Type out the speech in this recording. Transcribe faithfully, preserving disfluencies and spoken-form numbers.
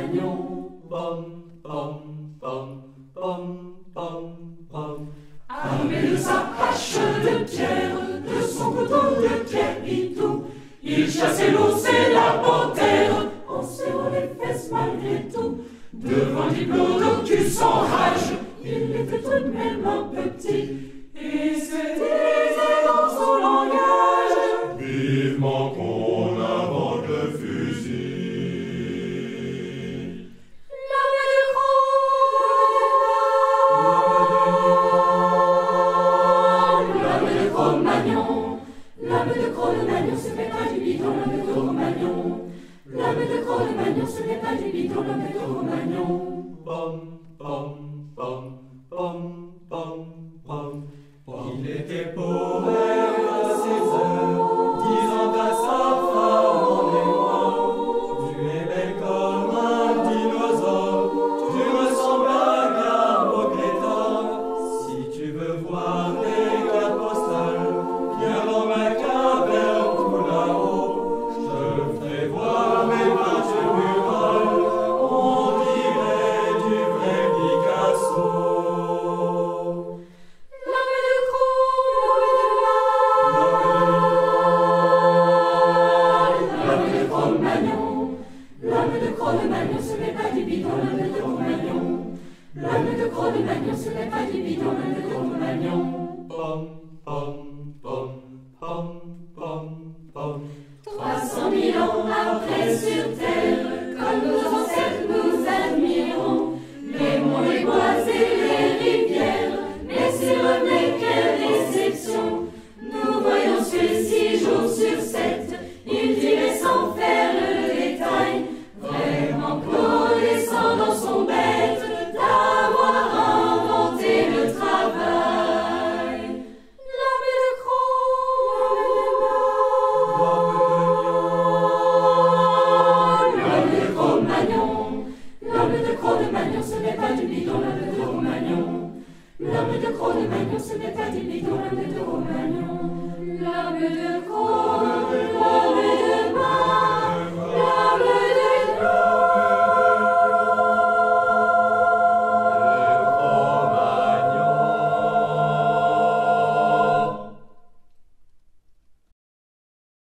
Cro-Magnon. Pom, pom, pom, pom, pom, pom. Armé de sa hache de pierre, de son couteau de pierre pitou, il chassait l'ours et la panthère, en serrant les fesses malgré tout. Devant Diplodocus en rage, il était tout de même un petit, et se disait dans son langage: vivement qu'on invente le fusil. L'homme de Cro-Magnon, l'homme de Cro-Magnon, ce n'est pas du bidon, l'homme de Cro-Magnon. L'homme de Cro-Magnon, ce n'est pas du bidon, l'homme de Cro-Magnon. Pom, pom, pom, pom, pom, pom, pom. Il était poète à ses heures, disant à sa femme en émoi: tu es belle comme un dinosaure, tu ressembles à Gamocléta. Si tu veux voir des cartes postales, viens dans ma caverne tout là-haut, je te ferai voir mes peintures murales, on dirait du vrai Picasso. L'homme de Cro-Magnon, l'homme de Cro-Magnon, ce n'est pas du bidon, l'homme de Cro-Magnon. L'homme de Cro-Magnon, ce n'est pas du bidon, l'homme de Cro-Magnon. Pom, pom, pom, pom, pom, pom. Trois cent mille ans après sur terre, comme nos ancêtres nous admirons les monts, les bois et les rivières, mais s'il revenait, quelle déception. Nous voyons celui-ci jour sur sept, il dirait sans faire le détail, vraiment Claude descend dans son bête d'avoir inventé le travail. L'homme de Cro-Magnon, l'homme de Cro-Magnon, ce n'est pas du bidon, l'homme de Cro-Magnon. L'homme de Cro-Magnon, ce n'est pas du bidon, l'homme de Cro-Magnon. L'homme de Cro-Magnon, l'homme de